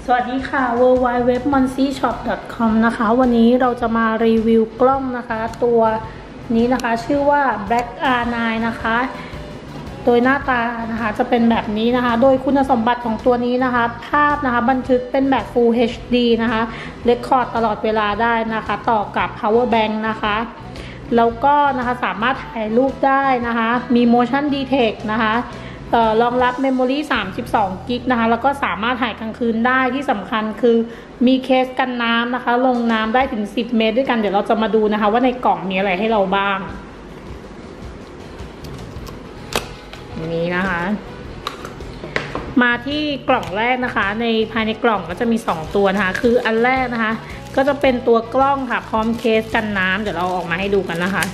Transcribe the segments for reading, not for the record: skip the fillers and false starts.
สวัสดีค่ะ www.moncyshop.com นะคะวันนี้เราจะมารีวิวกล้องนะคะตัวนี้นะคะชื่อว่า Black R9 นะคะโดยหน้าตานะคะจะเป็นแบบนี้นะคะโดยคุณสมบัติของตัวนี้นะคะภาพนะคะบันทึกเป็นแบบ Full HD นะคะเรคคอร์ดตลอดเวลาได้นะคะต่อกับ Power Bank นะคะแล้วก็นะคะสามารถถ่ายรูปได้นะคะมี Motion Detect นะคะรองรับ Memory 32 กิกนะคะแล้วก็สามารถถ่ายกลางคืนได้ที่สำคัญคือมีเคสกันน้ำนะคะลงน้ำได้ถึง10 เมตรด้วยกันเดี๋ยวเราจะมาดูนะคะว่าในกล่องมีอะไรให้เราบ้างนี้นะคะมาที่กล่องแรกนะคะภายในกล่องก็จะมี2ตัวนะคะคืออันแรกนะคะก็จะเป็นตัวกล้องค่ะพร้อมเคสกันน้ำเดี๋ยวเราออกมาให้ดูกันนะคะ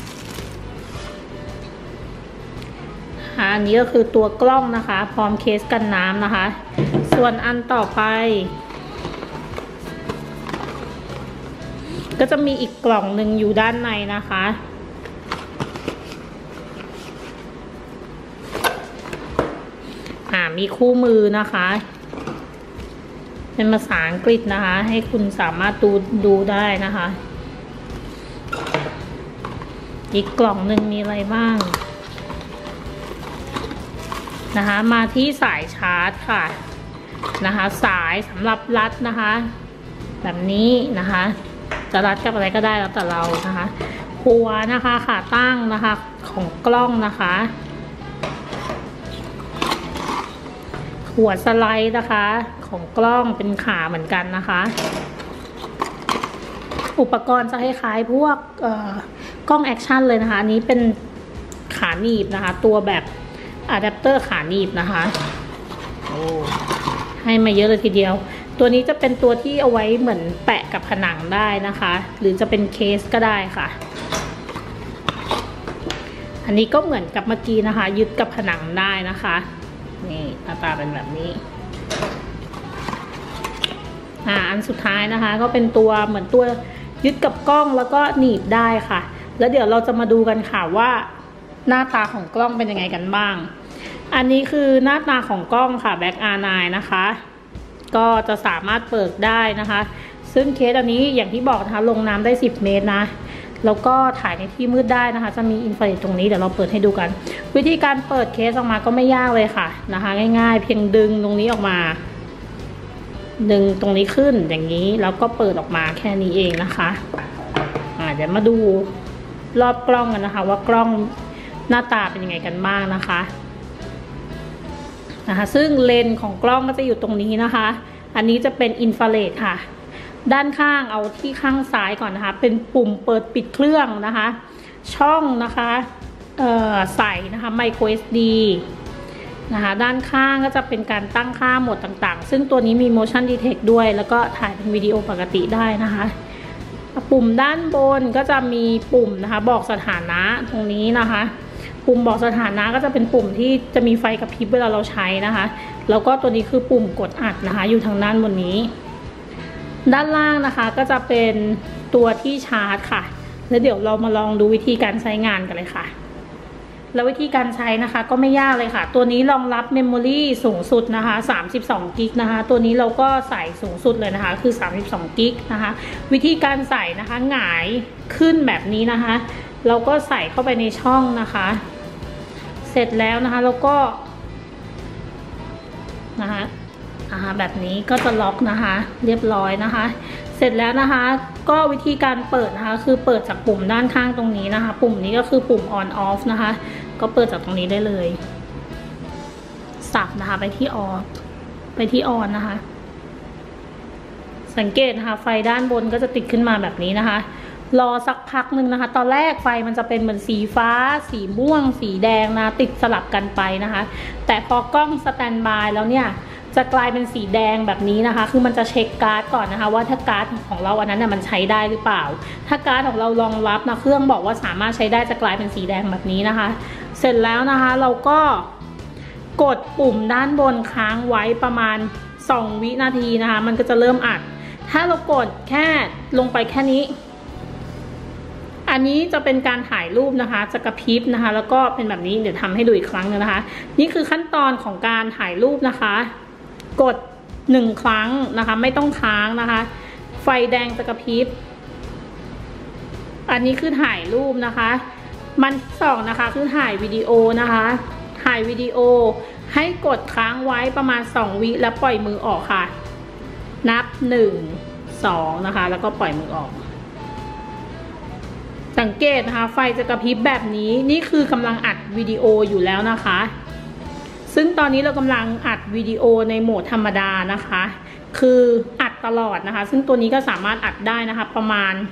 อันนี้ก็คือตัวกล้องนะคะพร้อมเคสกันน้ำนะคะส่วนอันต่อไปก็จะมีอีกกล่องหนึ่งอยู่ด้านในนะคะมีคู่มือนะคะเป็นภาษาอังกฤษนะคะให้คุณสามารถดูได้นะคะอีกกล่องหนึ่งมีอะไรบ้างนะคะมาที่สายชาร์จค่ะนะคะสายสำหรับรัดนะคะแบบนี้นะคะจะรัดกับอะไรก็ได้แล้วแต่เรานะคะหัวนะคะขาตั้งนะคะของกล้องนะคะหัวสไลด์นะคะของกล้องเป็นขาเหมือนกันนะคะอุปกรณ์จะคล้ายๆพวกกล้องแอคชั่นเลยนะคะอันนี้เป็นขาหนีบนะคะตัวแบบอะแดปเตอร์ขาหนีบนะคะให้มาเยอะเลยทีเดียวตัวนี้จะเป็นตัวที่เอาไว้เหมือนแปะกับผนังได้นะคะหรือจะเป็นเคสก็ได้ค่ะอันนี้ก็เหมือนกับเมื่อกี้นะคะยึดกับผนังได้นะคะนี่หน้าตาเป็นแบบนี้อันสุดท้ายนะคะก็เป็นตัวเหมือนตัวยึดกับกล้องแล้วก็หนีบได้ค่ะแล้วเดี๋ยวเราจะมาดูกันค่ะว่าหน้าตาของกล้องเป็นยังไงกันบ้างอันนี้คือหน้าตาของกล้องค่ะ Black R9 นะคะก็จะสามารถเปิดได้นะคะซึ่งเคสอันนี้อย่างที่บอกนะคะลงน้ำได้10 เมตรนะแล้วก็ถ่ายในที่มืดได้นะคะจะมีอินฟราเรดตรงนี้เดี๋ยวเราเปิดให้ดูกันวิธีการเปิดเคสออกมาก็ไม่ยากเลยค่ะนะคะง่ายๆเพียงดึงตรงนี้ออกมาดึงตรงนี้ขึ้นอย่างนี้แล้วก็เปิดออกมาแค่นี้เองนะคะเดี๋ยวมาดูรอบกล้องกันนะคะว่ากล้องหน้าตาเป็นยังไงกันบ้างนะคะซึ่งเลนส์ของกล้องก็จะอยู่ตรงนี้นะคะอันนี้จะเป็นอินฟราเรดค่ะด้านข้างเอาที่ข้างซ้ายก่อนนะคะเป็นปุ่มเปิดปิดเครื่องนะคะช่องนะคะใส่นะคะไมโคร SD นะคะด้านข้างก็จะเป็นการตั้งค่าโหมดต่างๆซึ่งตัวนี้มี motion detect ด้วยแล้วก็ถ่ายเป็นวิดีโอปกติได้นะคะปุ่มด้านบนก็จะมีปุ่มนะคะบอกสถานะตรงนี้นะคะปุ่มบอกสถานะก็จะเป็นปุ่มที่จะมีไฟกระพริบเวลาเราใช้นะคะแล้วก็ตัวนี้คือปุ่มกดอัดนะคะอยู่ทางด้านบนนี้ด้านล่างนะคะก็จะเป็นตัวที่ชาร์จค่ะแล้วเดี๋ยวเรามาลองดูวิธีการใช้งานกันเลยค่ะแล้ววิธีการใช้นะคะก็ไม่ยากเลยค่ะตัวนี้รองรับเมมโมรี่สูงสุดนะคะ32 กิกนะคะตัวนี้เราก็ใส่สูงสุดเลยนะคะคือ32 กิกนะคะวิธีการใส่นะคะหงายขึ้นแบบนี้นะคะเราก็ใส่เข้าไปในช่องนะคะเสร็จแล้วนะคะแล้วก็นะคะแบบนี้ก็จะล็อกนะคะเรียบร้อยนะคะเสร็จแล้วนะคะก็วิธีการเปิดนะคะคือเปิดจากปุ่มด้านข้างตรงนี้นะคะปุ่มนี้ก็คือปุ่ม on off นะคะก็เปิดจากตรงนี้ได้เลยสับนะคะไปที่ off ไปที่ on นะคะสังเกตนะคะไฟด้านบนก็จะติดขึ้นมาแบบนี้นะคะรอสักพักหนึ่งนะคะตอนแรกไฟมันจะเป็นเหมือนสีฟ้าสีม่วงสีแดงนะติดสลับกันไปนะคะแต่พอกล้องสแตนด์บายแล้วเนี่ยจะกลายเป็นสีแดงแบบนี้นะคะคือมันจะเช็คการ์ดก่อนนะคะว่าถ้าการ์ดของเราอันนั้นเนี่ยมันใช้ได้หรือเปล่าถ้าการ์ดของเรารองรับนะเครื่องบอกว่าสามารถใช้ได้จะกลายเป็นสีแดงแบบนี้นะคะเสร็จแล้วนะคะเราก็กดปุ่มด้านบนค้างไว้ประมาณ2 วินาทีนะคะมันก็จะเริ่มอัดถ้าเรากดแค่ลงไปแค่นี้อันนี้จะเป็นการถ่ายรูปนะคะจะกระพริบนะคะแล้วก็เป็นแบบนี้เดี๋ยวทำให้ดูอีกครั้งนึงนะคะนี่คือขั้นตอนของการถ่ายรูปนะคะกด 1 ครั้งนะคะไม่ต้องค้างนะคะ ไฟแดงจะกระพริบอันนี้คือถ่ายรูปนะคะมัน2นะคะคือถ่ายวิดีโอนะคะถ่ายวิดีโอให้กดค้างไว้ประมาณ2 วิแล้วปล่อยมือออกค่ะนับ1 2นะคะแล้วก็ปล่อยมือออกสังเกตนะคะไฟจะกระพริบแบบนี้นี่คือกำลังอัดวิดีโออยู่แล้วนะคะซึ่งตอนนี้เรากำลังอัดวิดีโอในโหมดธรรมดานะคะคืออัดตลอดนะคะซึ่งตัวนี้ก็สามารถอัดได้นะคะประมาณ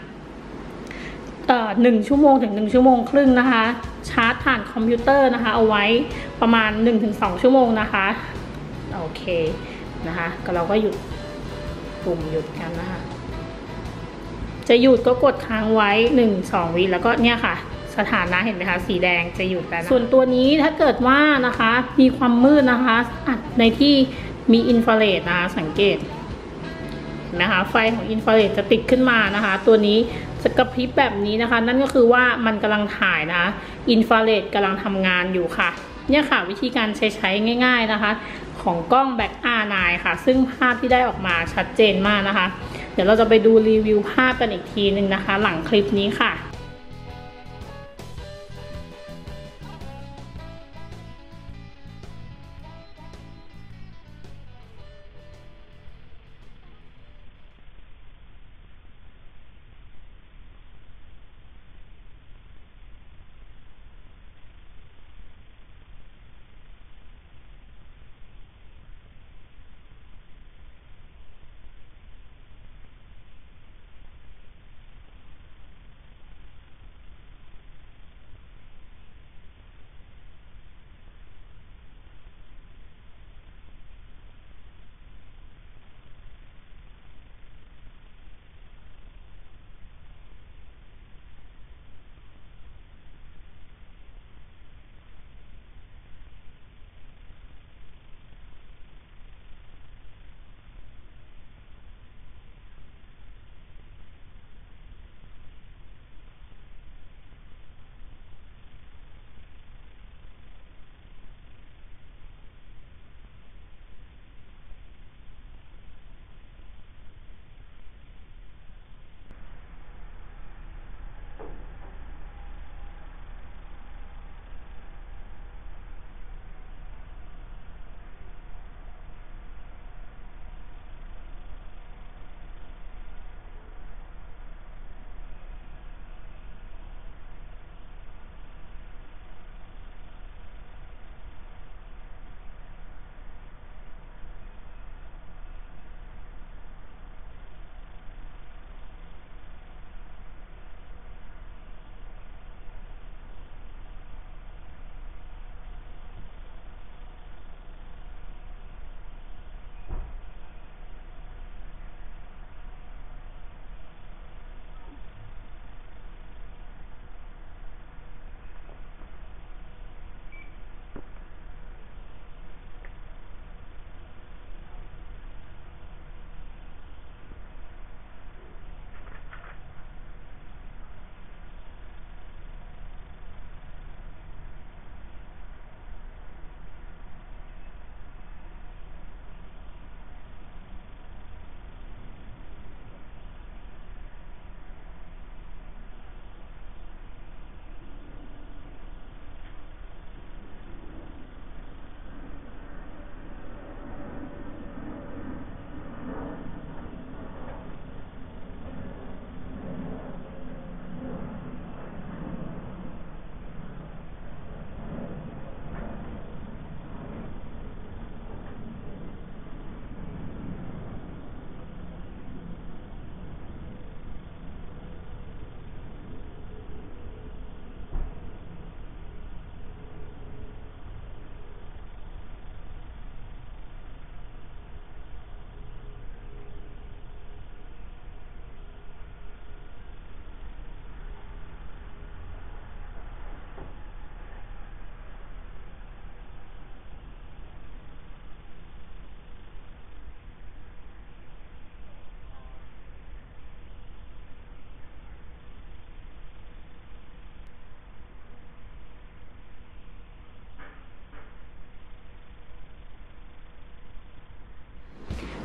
1 ชั่วโมงถึง1 ชั่วโมงครึ่งนะคะชาร์จผ่านคอมพิวเตอร์นะคะเอาไว้ประมาณ 1-2 ชั่วโมงนะคะโอเคนะคะก็เราก็หยุดปุ่มหยุดกันนะคะจะหยุดก็กดค้างไว้1-2 วิแล้วก็เนี่ยค่ะสถานะเห็นไหมคะสีแดงจะหยุดแล้วส่วนตัวนี้ถ้าเกิดว่านะคะมีความมืดนะคะอัดในที่มีอินฟราเรดนะคะสังเกตนะคะไฟของอินฟราเรดจะติดขึ้นมานะคะตัวนี้จะกระพริบแบบนี้นะคะนั่นก็คือว่ามันกำลังถ่ายนะอินฟราเรดกำลังทำงานอยู่ค่ะเนี่ยค่ะวิธีการใช้ง่ายๆนะคะของกล้องแบ็ค R9 ค่ะซึ่งภาพที่ได้ออกมาชัดเจนมากนะคะเดี๋ยวเราจะไปดูรีวิวภาพกันอีกทีนึงนะคะหลังคลิปนี้ค่ะ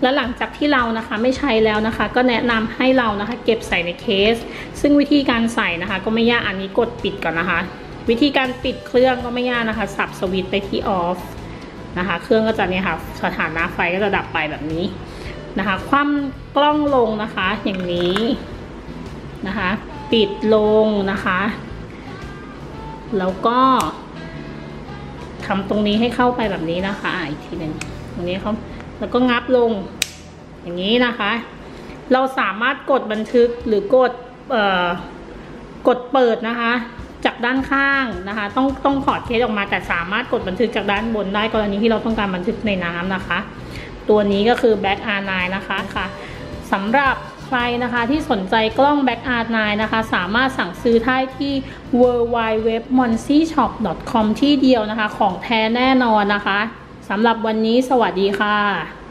แล้วหลังจากที่เรานะคะไม่ใช้แล้วนะคะก็แนะนำให้เรานะคะเก็บใส่ในเคสซึ่งวิธีการใส่นะคะก็ไม่ยากอันนี้กดปิดก่อนนะคะวิธีการปิดเครื่องก็ไม่ยากนะคะสับสวิตช์ไปที่ออฟนะคะเครื่องก็จะเนี่ยค่ะสถานะไฟก็จะดับไปแบบนี้นะคะคว่ำกล้องลงนะคะอย่างนี้นะคะปิดลงนะคะแล้วก็ทำตรงนี้ให้เข้าไปแบบนี้นะคะอีกทีหนึ่งตรงนี้เขาแล้วก็งับลงอย่างนี้นะคะเราสามารถกดบันทึกหรือกดเปิดนะคะจากด้านข้างนะคะต้องถอดเคสออกมาแต่สามารถกดบันทึกจากด้านบนได้กรณีที่เราต้องการบันทึกในน้ำนะคะตัวนี้ก็คือ Black R9 นะคะสำหรับใครนะคะที่สนใจกล้อง Black R9 นะคะสามารถสั่งซื้อได้ที่ www.moncyshop.com ที่เดียวนะคะของแท้แน่นอนนะคะสำหรับวันนี้สวัสดีค่ะ